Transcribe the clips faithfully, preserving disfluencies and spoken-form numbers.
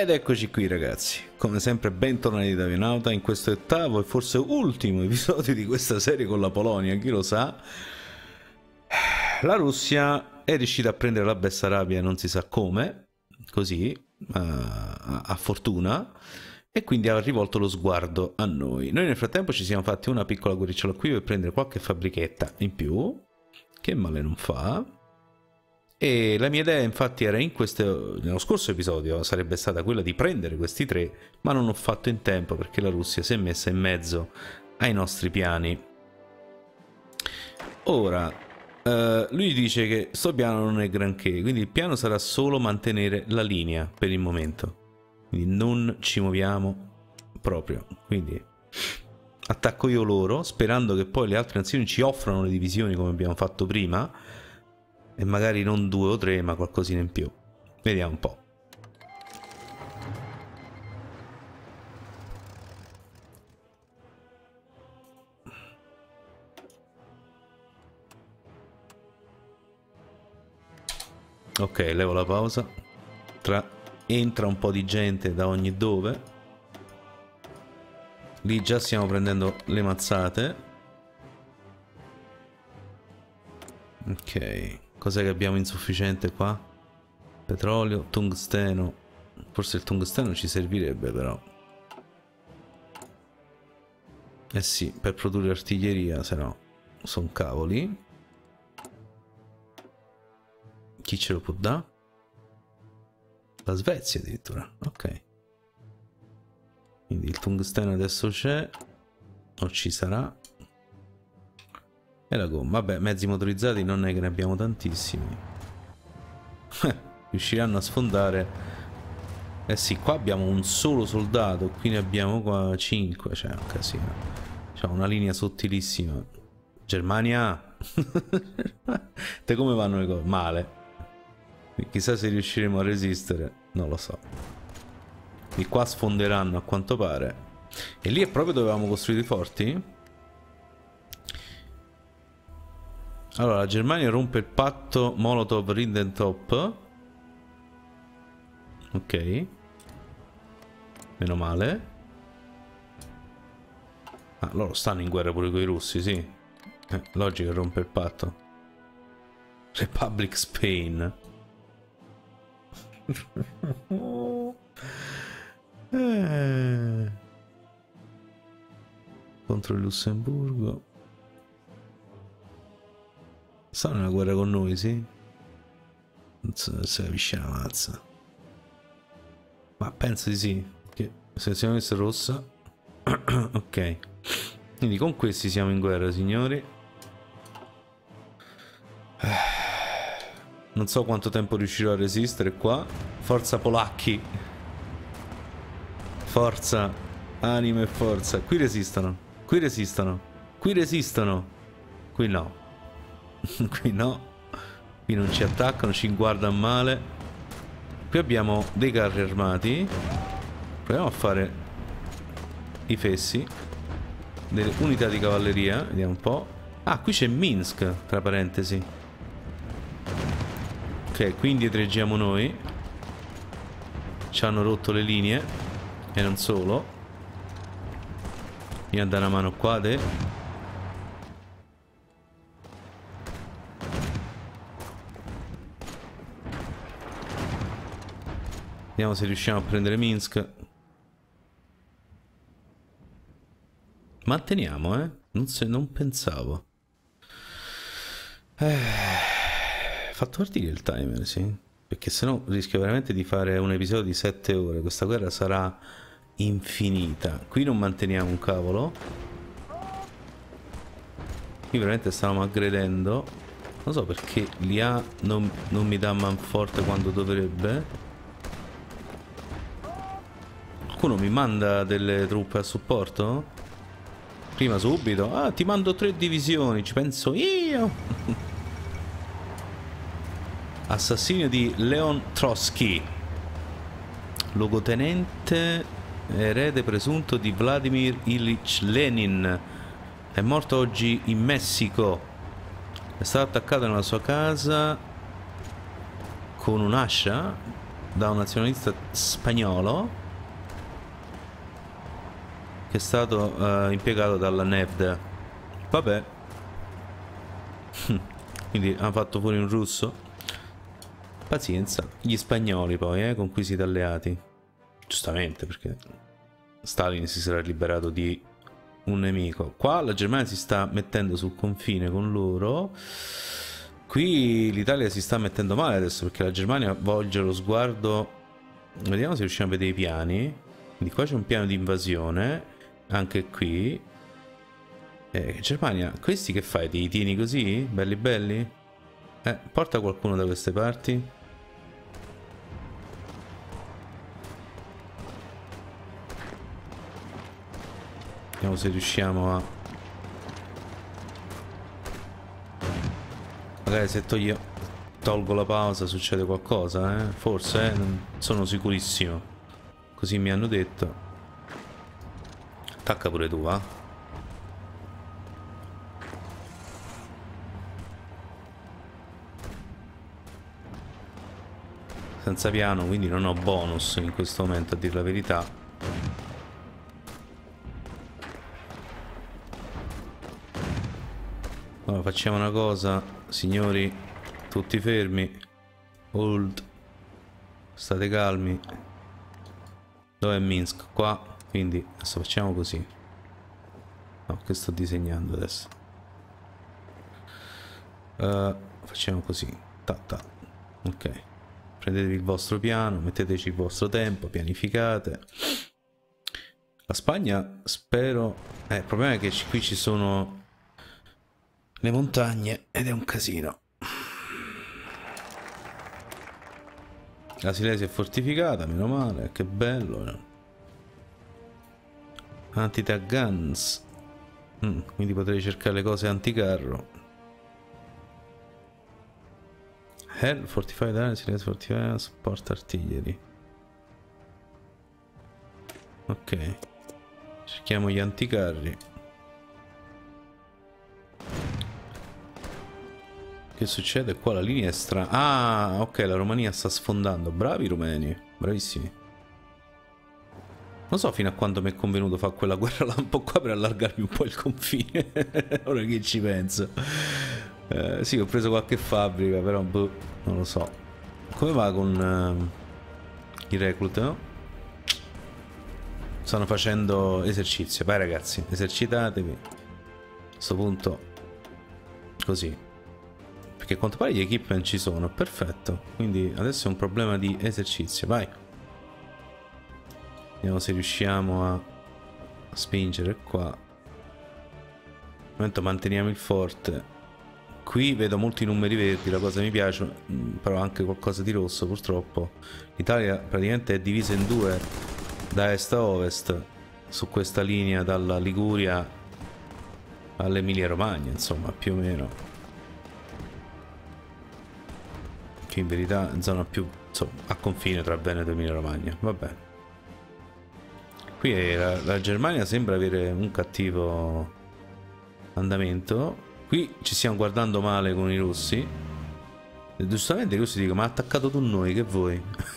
Ed eccoci qui ragazzi, come sempre bentornati da Vienauta in questo ottavo e forse ultimo episodio di questa serie con la Polonia, chi lo sa. La Russia è riuscita a prendere la Bessarabia non si sa come, così, a, a fortuna, e quindi ha rivolto lo sguardo a noi. Noi nel frattempo ci siamo fatti una piccola guerricciola qui per prendere qualche fabbrichetta in più, che male non fa. E la mia idea infatti era in questo, nello scorso episodio sarebbe stata quella di prendere questi tre, ma non ho fatto in tempo perché la Russia si è messa in mezzo ai nostri piani. Ora, eh, lui dice che sto piano non è granché, quindi il piano sarà solo mantenere la linea per il momento. Quindi non ci muoviamo proprio. Quindi attacco io loro, sperando che poi le altre nazioni ci offrano le divisioni come abbiamo fatto prima. E magari non due o tre, ma qualcosina in più. Vediamo un po'. Ok, levo la pausa. Tra... Entra un po' di gente da ogni dove. Lì già stiamo prendendo le mazzate. Ok. Cos'è che abbiamo insufficiente qua? Petrolio, tungsteno. Forse il tungsteno ci servirebbe però. Eh sì, per produrre artiglieria, se no sono cavoli. Chi ce lo può dare? La Svezia addirittura, ok. Quindi il tungsteno adesso c'è. O ci sarà. E la gomma, vabbè, mezzi motorizzati non è che ne abbiamo tantissimi. Riusciranno a sfondare. Eh sì, qua abbiamo un solo soldato, qui ne abbiamo qua cinque, cioè un casino. C'è una linea sottilissima. Germania! Te come vanno le cose? Male. Chissà se riusciremo a resistere, non lo so. Di qua sfonderanno a quanto pare. E lì è proprio dove avevamo costruito i forti? Allora, la Germania rompe il patto Molotov-Ribbentrop. Ok. Meno male. Ah, loro stanno in guerra pure con i russi, sì. Eh, logico che rompe il patto. Republic Spain. eh. Contro il Lussemburgo. Stanno in una guerra con noi, sì? Non so se capisce la mazza. Ma penso di sì. Che se siamo messi rossa. Ok. Quindi con questi siamo in guerra, signori. Non so quanto tempo riuscirò a resistere qua. Forza polacchi. Forza. Anima e forza. Qui resistono. Qui resistono. Qui resistono. Qui no. Qui no. Qui non ci attaccano, ci guardano male. Qui abbiamo dei carri armati. Proviamo a fare i fessi. Delle unità di cavalleria. Vediamo un po'. Ah, qui c'è Minsk, tra parentesi. Ok, qui indietreggiamo noi. Ci hanno rotto le linee. E non solo. Mi dà una mano qua, te. Vediamo se riusciamo a prendere Minsk. Manteniamo, eh? Non, se, non pensavo. Eh, fatto partire il timer, sì. Perché sennò rischio veramente di fare un episodio di sette ore. Questa guerra sarà infinita. Qui non manteniamo un cavolo. Qui veramente stavamo aggredendo. Non so perché l'I A non, non mi dà manforte quando dovrebbe. Qualcuno mi manda delle truppe a supporto? Prima subito. Ah, ti mando tre divisioni, ci penso io. Assassinio di Leon Trotsky. Luogotenente erede presunto di Vladimir Ilyich Lenin. È morto oggi in Messico. È stato attaccato nella sua casa con un'ascia. da un nazionalista spagnolo che è stato uh, impiegato dalla N E V D. Vabbè. Quindi hanno fatto fuori un russo. Pazienza. Gli spagnoli poi, eh, con cui siete alleati. Giustamente, perché Stalin si sarà liberato di un nemico. Qua la Germania si sta mettendo sul confine con loro. Qui l'Italia si sta mettendo male adesso, perché la Germania volge lo sguardo. Vediamo se riusciamo a vedere i piani. Quindi qua c'è un piano di invasione. Anche qui. Eh, Germania, questi che fai? Ti tieni così? Belli belli? Eh, porta qualcuno da queste parti. Vediamo se riusciamo a... Magari se toglio... tolgo la pausa succede qualcosa, eh? Forse, eh? Non sono sicurissimo. Così mi hanno detto. Attacca pure tu, va? Senza piano, quindi non ho bonus in questo momento, a dir la verità. Allora, facciamo una cosa, signori, tutti fermi. Hold. State calmi. Dov'è Minsk? Qua. Quindi adesso facciamo così. No, che sto disegnando adesso. Uh, facciamo così. Ta, ta. Ok. Prendetevi il vostro piano, metteteci il vostro tempo, pianificate. La Spagna, spero... Eh, il problema è che qui ci sono le montagne ed è un casino. La Silesia è fortificata, meno male, che bello. Anti-tag guns. Mm, quindi potrei cercare le cose anticarro. Hell, fortified area, Silesia fortified, support artiglieri. Ok. Cerchiamo gli anticarri. Che succede? Qua la linea è strana. Ah, ok, la Romania sta sfondando. Bravi i rumeni, bravissimi. Non so fino a quando mi è convenuto fare quella guerra là un po' qua per allargarmi un po' il confine. Ora che ci penso. Eh, sì, ho preso qualche fabbrica, però boh, non lo so. Come va con uh, i reclut, no? Stanno facendo esercizio. Vai ragazzi, esercitatevi. A questo punto così. Perché a quanto pare gli equipment ci sono. Perfetto. Quindi adesso è un problema di esercizio. Vai. Vediamo se riusciamo a spingere qua. Al momento manteniamo il forte. Qui vedo molti numeri verdi, la cosa mi piace, però anche qualcosa di rosso purtroppo. L'Italia praticamente è divisa in due, da est a ovest, su questa linea dalla Liguria all'Emilia Romagna, insomma, più o meno. Che in verità è zona più, insomma, a confine tra Veneto e Emilia Romagna, vabbè. Qui la, la Germania sembra avere un cattivo andamento. Qui ci stiamo guardando male con i russi. E giustamente i russi dicono: ma ha attaccato tu noi, che vuoi?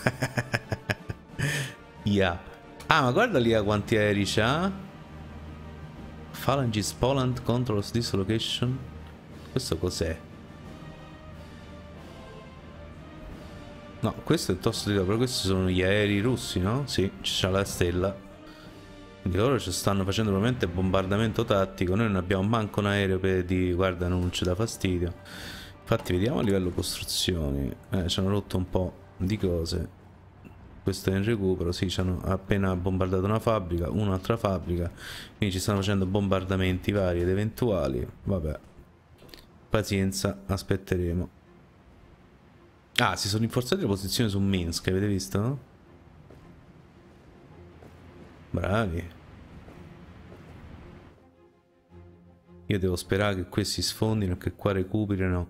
Yeah. Ah, ma guarda lì a quanti aerei c'ha. Phalanges Poland controls this location. Questo cos'è? No, questo è il tosto di là, però questi sono gli aerei russi, no? Sì, c'è la stella. Quindi loro ci stanno facendo probabilmente bombardamento tattico. Noi non abbiamo manco un aereo per di guarda, non ci dà fastidio. Infatti vediamo a livello costruzioni. Eh, ci hanno rotto un po' di cose. Questo è in recupero. Sì, ci hanno appena bombardato una fabbrica, un'altra fabbrica. Quindi ci stanno facendo bombardamenti vari ed eventuali. Vabbè. Pazienza, aspetteremo. Ah, si sono rinforzate le posizioni su Minsk, avete visto? Bravi. Io devo sperare che questi sfondino e che qua recuperino.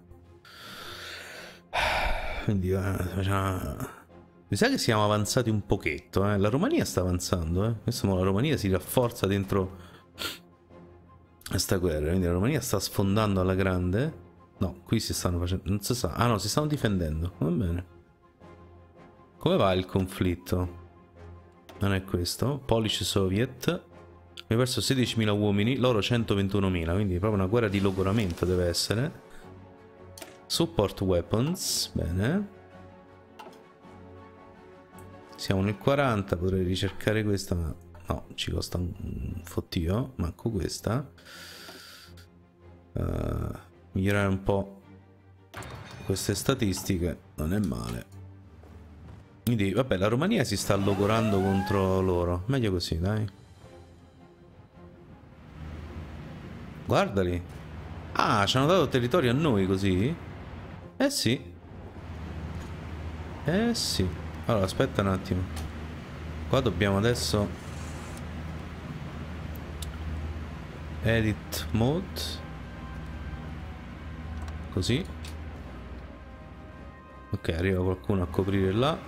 Quindi uh, mi sa che siamo avanzati un pochetto, eh. La Romania sta avanzando, eh. Adesso la Romania si rafforza dentro questa guerra. Quindi la Romania sta sfondando alla grande. No, qui si stanno facendo, non si sa. Ah no, si stanno difendendo. Va bene. Come va il conflitto? Non è questo. Polish Soviet. Abbiamo perso sedicimila uomini, loro centoventunomila, quindi proprio una guerra di logoramento deve essere. Support weapons, bene. Siamo nel quaranta, potrei ricercare questa, ma no, ci costa un fottio, manco questa. Uh, migliorare un po' queste statistiche non è male. Quindi, vabbè, la Romania si sta logorando contro loro. Meglio così, dai. Guardali. Ah, ci hanno dato territorio a noi così? Eh sì. Eh sì. Allora, aspetta un attimo. Qua dobbiamo adesso... Edit mode. Così. Ok, arriva qualcuno a coprire là.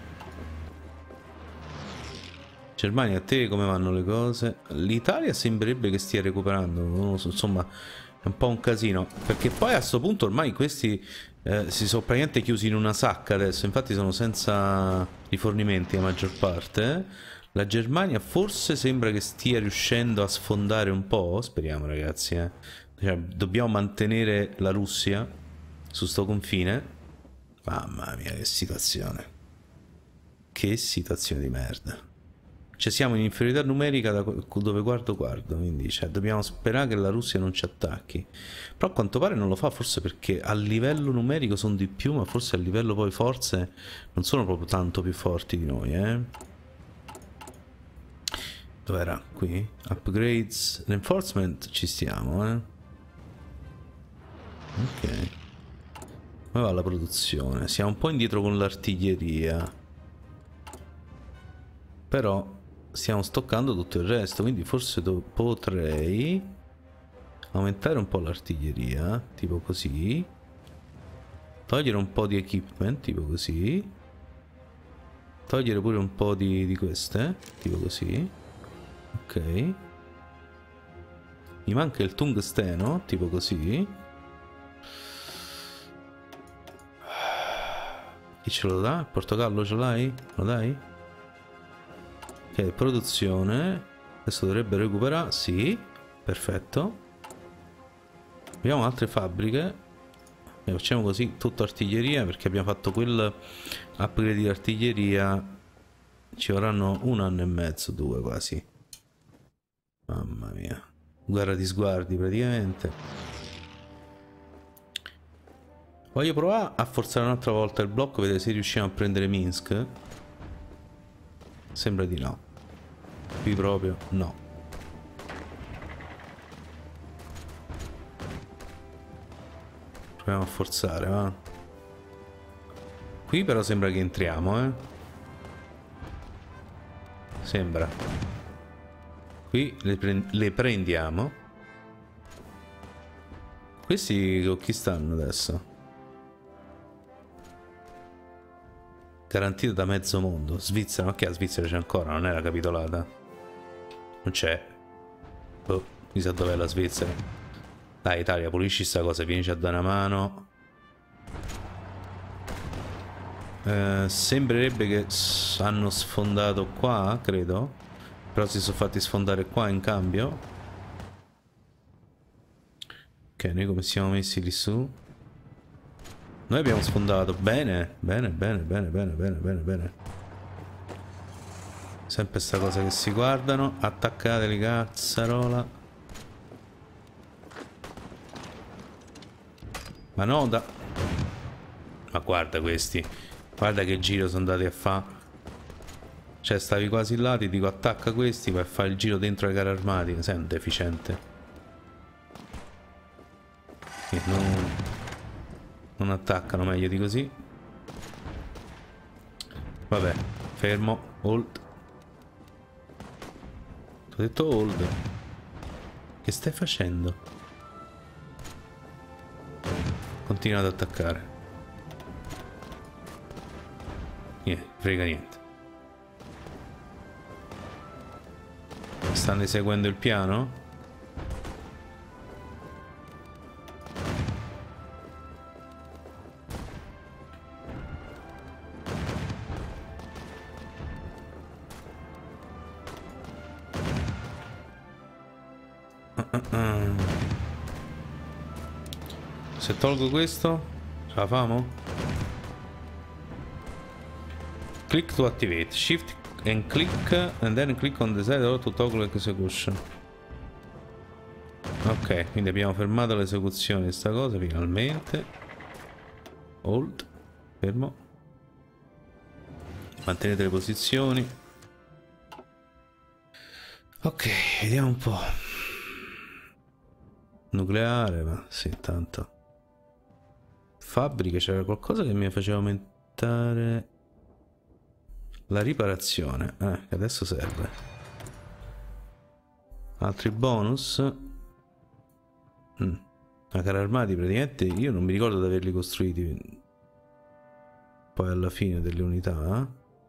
Germania, a te come vanno le cose? L'Italia sembrerebbe che stia recuperando, non lo so, insomma è un po' un casino, perché poi a sto punto ormai questi eh, si sono praticamente chiusi in una sacca adesso, infatti sono senza rifornimenti la maggior parte. La Germania forse sembra che stia riuscendo a sfondare un po', speriamo ragazzi, eh. Cioè, dobbiamo mantenere la Russia su sto confine. Mamma mia, che situazione, che situazione di merda. Cioè siamo in inferiorità numerica da dove guardo guardo, quindi cioè, dobbiamo sperare che la Russia non ci attacchi. Però a quanto pare non lo fa, forse perché a livello numerico sono di più, ma forse a livello poi forze non sono proprio tanto più forti di noi, eh. Dov'era? Qui? Upgrades, reinforcement, ci stiamo, eh. Ok. Come va la produzione? Siamo un po' indietro con l'artiglieria. Però stiamo stoccando tutto il resto, quindi forse potrei aumentare un po' l'artiglieria, tipo così. Togliere un po' di equipment, tipo così. Togliere pure un po' di, di queste, tipo così. Ok. Mi manca il tungsteno, tipo così. Chi ce lo dà? Il Portogallo ce l'hai? Lo dai? Ok, produzione. Adesso dovrebbe recuperare. Sì, perfetto. Abbiamo altre fabbriche. E facciamo così, tutta artiglieria, perché abbiamo fatto quel upgrade di artiglieria. Ci vorranno un anno e mezzo, due quasi. Mamma mia. Guerra di sguardi praticamente. Voglio provare a forzare un'altra volta il blocco, vedere se riusciamo a prendere Minsk. Sembra di no. Qui proprio no. Proviamo a forzare, va. Qui però sembra che entriamo, eh. Sembra. Qui le, pre le prendiamo. Questi con chi stanno adesso? Garantito da mezzo mondo. Svizzera, ma che a Svizzera c'è ancora? Non era capitolata? Non c'è. Oh, mi sa dov'è la Svizzera. Dai Italia, pulisci sta cosa, vienici a dare una mano. Eh, sembrerebbe che hanno sfondato qua, credo. Però si sono fatti sfondare qua in cambio. Ok, noi come siamo messi lì su? Noi abbiamo sfondato. Bene, bene, bene, bene, bene, bene, bene, bene. Sempre sta cosa che si guardano. Attaccateli, cazzarola. Ma no, da... Ma guarda questi. Guarda che giro sono andati a fare. Cioè, stavi quasi là, ti dico attacca questi, vai a fare il giro dentro ai carri armati. Sei un deficiente. E non... non attaccano meglio di così. Vabbè, fermo, hold. Ti ho detto hold. Che stai facendo? Continua ad attaccare. Niente, frega niente. Stanno eseguendo il piano? uh, uh. Se tolgo questo, ce la famo? Click to activate. Shift and click and then click on the side to toggle execution. Ok, quindi abbiamo fermato l'esecuzione di sta cosa finalmente. Hold. Fermo. Mantenete le posizioni. Ok, vediamo un po'. Nucleare, ma sì, tanto. Fabbriche, c'era qualcosa che mi faceva aumentare la riparazione. Eh, che adesso serve. Altri bonus. Mm. Ma carri armati praticamente io non mi ricordo di averli costruiti poi alla fine delle unità. Eh?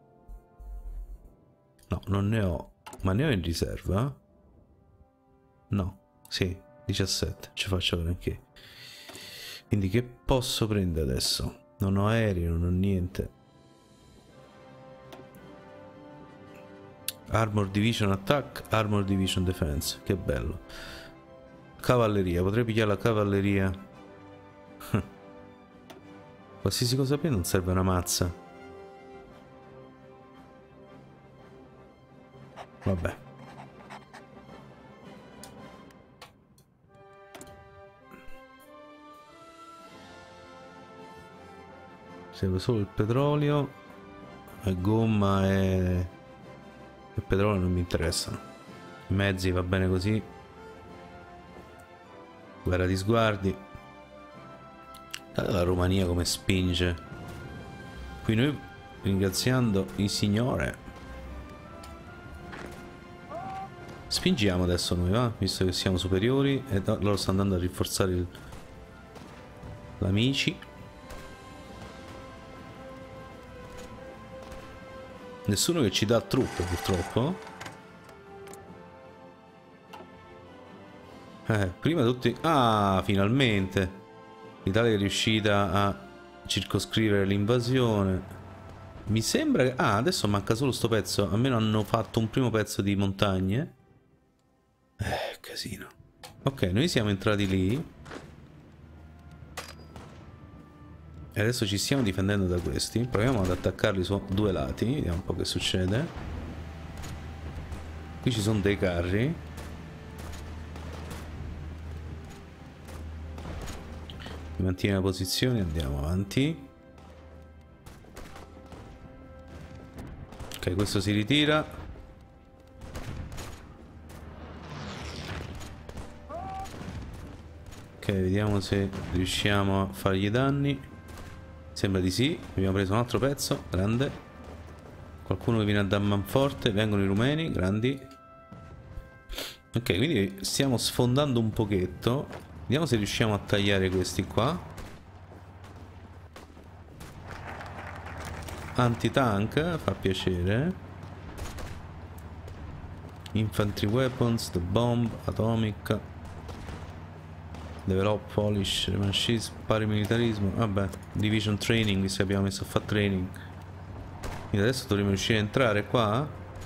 No, non ne ho. Ma ne ho in riserva? No, sì, diciassette, ci faccio granché. Quindi che posso prendere adesso? Non ho aerei, non ho niente. Armor Division Attack, Armor Division Defense, che bello. Cavalleria, potrei pigliare la cavalleria. Qualsiasi cosa prendo non serve una mazza. Vabbè. Serve solo il petrolio. E gomma e... il petrolio non mi interessano. I mezzi va bene così. Guerra di sguardi. Guardate la Romania come spinge. Qui noi ringraziando il Signore. Spingiamo adesso noi, va? Visto che siamo superiori e loro stanno andando a rinforzare il... l'amici. Nessuno che ci dà truppe purtroppo. Eh, prima tutti... Ah, finalmente! L'Italia è riuscita a circoscrivere l'invasione. Mi sembra che... Ah, adesso manca solo sto pezzo. Almeno hanno fatto un primo pezzo di montagne. Eh, casino. Ok, noi siamo entrati lì. E adesso ci stiamo difendendo da questi. Proviamo ad attaccarli su due lati. Vediamo un po' che succede. Qui ci sono dei carri. Mantiene la posizione, andiamo avanti. Ok, questo si ritira. Ok, vediamo se riusciamo a fargli danni. Sembra di sì. Abbiamo preso un altro pezzo, grande. Qualcuno che viene a dar manforte. Vengono i rumeni, grandi. Ok, quindi stiamo sfondando un pochetto. Vediamo se riusciamo a tagliare questi qua. Anti-tank, fa piacere. Infantry weapons, the bomb, atomic. Develop, polish, revanchism, paramilitarismo. Vabbè, division training, visto che abbiamo messo a fare training. Quindi adesso dovremmo riuscire a entrare qua.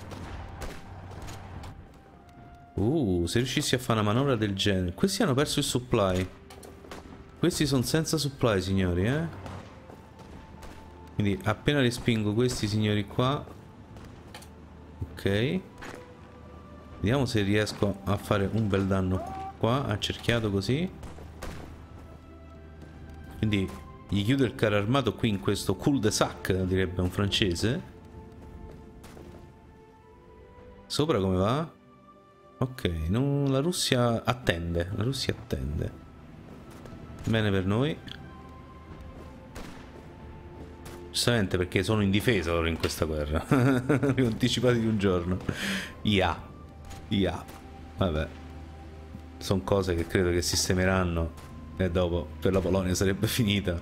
Uh, se riuscissi a fare una manovra del genere. Questi hanno perso il supply. Questi sono senza supply, signori, eh. Quindi appena respingo questi signori qua. Ok. Vediamo se riesco a fare un bel danno qua, accerchiato così. Quindi gli chiudo il carro armato qui in questo cul-de-sac, direbbe un francese. Sopra come va? Ok, non, la Russia attende, la Russia attende. Bene per noi. Giustamente perché sono in difesa loro in questa guerra. Li ho anticipati di un giorno. Ia. Ia. Vabbè. Sono cose che credo che sistemeranno. E dopo per la Polonia sarebbe finita.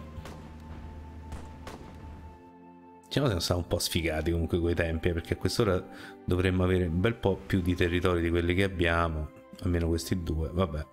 Diciamo che siamo un po' sfigati comunque quei tempi, perché a quest'ora dovremmo avere un bel po' più di territori di quelli che abbiamo. Almeno questi due, vabbè.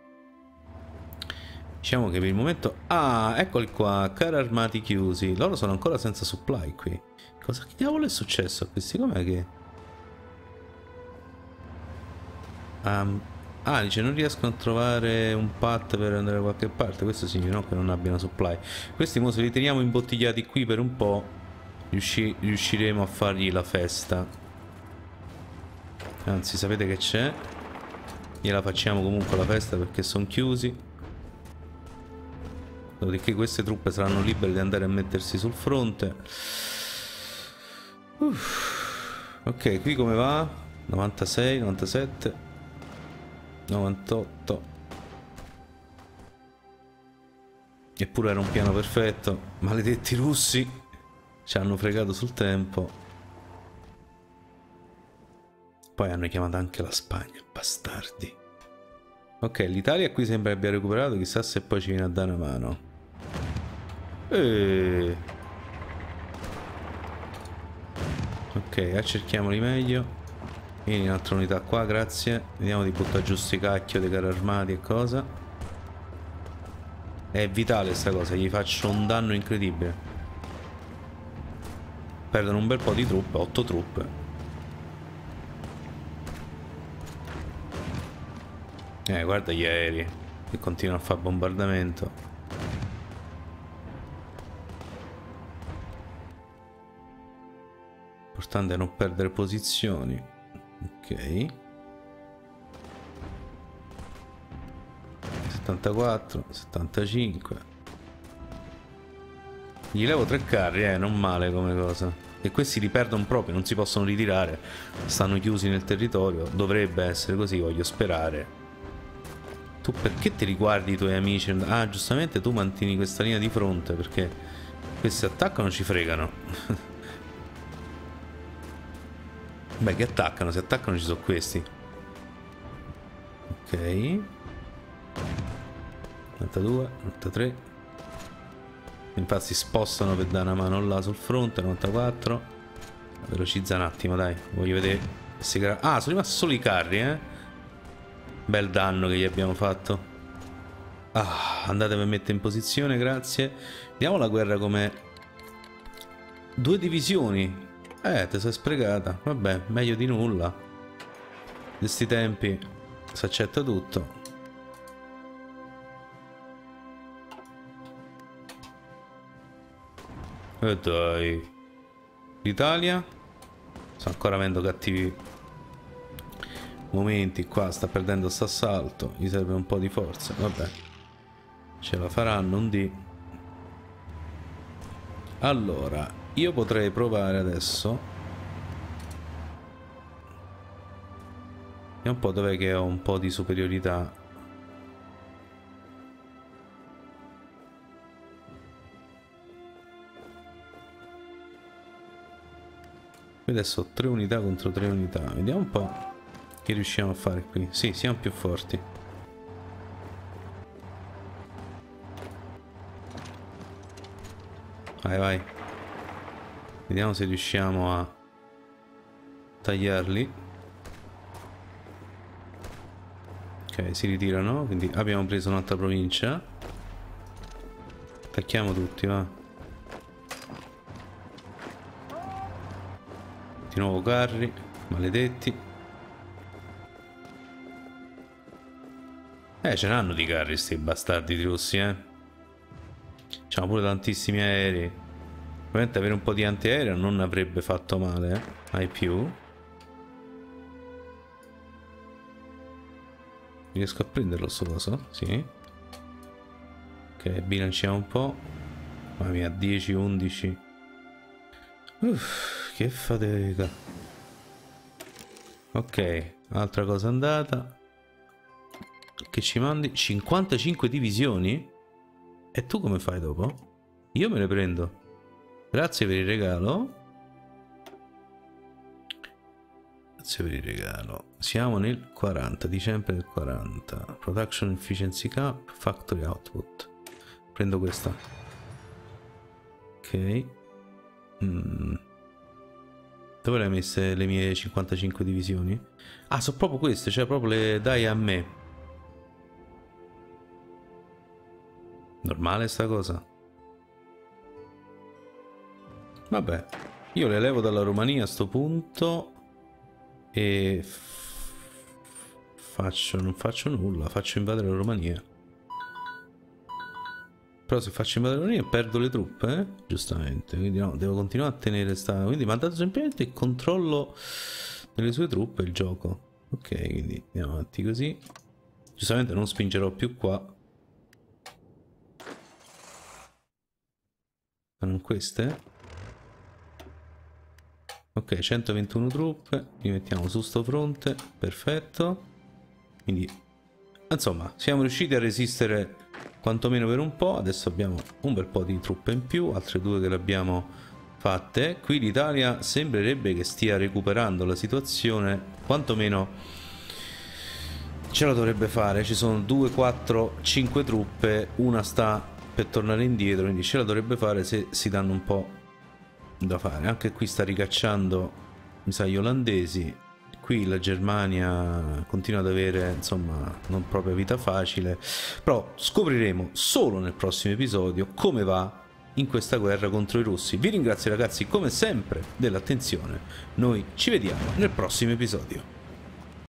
Diciamo che per il momento... Ah, eccoli qua, carri armati chiusi. Loro sono ancora senza supply qui. Cosa che diavolo è successo a questi? Com'è che... Um, Ah, dice non riescono a trovare un path per andare da qualche parte. Questo significa no, che non abbiano supply. Questi mo se li teniamo imbottigliati qui per un po', riusci riusciremo a fargli la festa. Anzi, sapete che c'è? Gliela facciamo comunque la festa perché sono chiusi. Dopodiché queste truppe saranno libere di andare a mettersi sul fronte. Uff. Ok, qui come va? novantasei, novantasette, novantotto. Eppure era un piano perfetto. Maledetti russi. Ci hanno fregato sul tempo. Poi hanno chiamato anche la Spagna, bastardi. Ok, l'Italia qui sembra abbia recuperato. Chissà se poi ci viene a dare una mano. E... ok, accerchiamoli meglio. Vieni un'altra unità qua, grazie. Vediamo di buttare giù sti cacchio dei carri armati e cosa. È vitale sta cosa, gli faccio un danno incredibile. Perdono un bel po' di truppe, otto truppe. Eh, guarda gli aerei che continuano a fare bombardamento. L'importante è non perdere posizioni. Ok. settantaquattro, settantacinque. Gli levo tre carri, eh, non male come cosa. E questi li perdono proprio, non si possono ritirare. Stanno chiusi nel territorio. Dovrebbe essere così, voglio sperare. Tu perché ti riguardi i tuoi amici? Ah, giustamente tu mantieni questa linea di fronte perché questi attaccano ci fregano. Beh, che attaccano? Se attaccano ci sono questi. Ok. novantadue, novantatré. Infatti si spostano per dare una mano là sul fronte. novantaquattro. Velocizza un attimo, dai. Voglio vedere. Ah, sono rimasti solo i carri, eh. Bel danno che gli abbiamo fatto. Ah, andate per mettere in posizione, grazie. Vediamo la guerra com'è. Due divisioni. Eh, te sei sprecata. Vabbè, meglio di nulla. In questi tempi si accetta tutto. E dai. L'Italia sta ancora avendo cattivi momenti qua. Sta perdendo sto assalto. Gli serve un po' di forza. Vabbè, ce la faranno un dì. Allora, io potrei provare adesso. Vediamo un po' dov'è che ho un po' di superiorità. Qui adesso ho tre unità contro tre unità. Vediamo un po' che riusciamo a fare qui. Sì, siamo più forti. Vai, vai. Vediamo se riusciamo a tagliarli. Ok, si ritirano. Quindi abbiamo preso un'altra provincia. Attacchiamo tutti, va. Di nuovo carri. Maledetti. Eh, ce n'hanno di carri sti bastardi di russi, eh. C'hanno pure tantissimi aerei. Probabilmente avere un po' di antiaereo non avrebbe fatto male, eh? Mai più. Riesco a prenderlo sto coso? Sì. Ok, bilanciamo un po'. Mamma mia, dieci, undici. Uff, che fatica. Ok, altra cosa andata. Che ci mandi? cinquantacinque divisioni? E tu come fai dopo? Io me le prendo. Grazie per il regalo. Grazie per il regalo. Siamo nel quaranta, dicembre del quaranta. Production Efficiency Cap, Factory Output. Prendo questa. Ok. Mm. Dove le hai messe le mie cinquantacinque divisioni? Ah, sono proprio queste, cioè proprio le dai a me. Normale sta cosa? Vabbè, io le levo dalla Romania a sto punto e faccio? Non faccio nulla, faccio invadere la Romania. Però se faccio invadere la Romania perdo le truppe, eh? Giustamente, quindi no, devo continuare a tenere sta... Quindi mi ha dato semplicemente il controllo delle sue truppe il gioco. Ok, quindi andiamo avanti così. Giustamente non spingerò più qua. Sono queste? Ok, centoventuno truppe, li mettiamo su sto fronte, perfetto. Quindi, insomma, siamo riusciti a resistere quantomeno per un po'. Adesso abbiamo un bel po' di truppe in più, altre due che le abbiamo fatte. Qui l'Italia sembrerebbe che stia recuperando la situazione, quantomeno ce la dovrebbe fare. Ci sono due, quattro, cinque truppe, una sta per tornare indietro, quindi ce la dovrebbe fare se si danno un po' da fare. Anche qui sta ricacciando, mi sa, gli olandesi. Qui la Germania continua ad avere, insomma, non proprio vita facile, però scopriremo solo nel prossimo episodio come va in questa guerra contro i russi. Vi ringrazio ragazzi come sempre dell'attenzione, noi ci vediamo nel prossimo episodio.